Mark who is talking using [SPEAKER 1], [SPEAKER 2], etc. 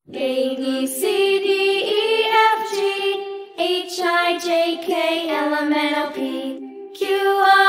[SPEAKER 1] A, B, C, D, E, F, G, H, I, J, K, L, M, N, O, P, Q, R,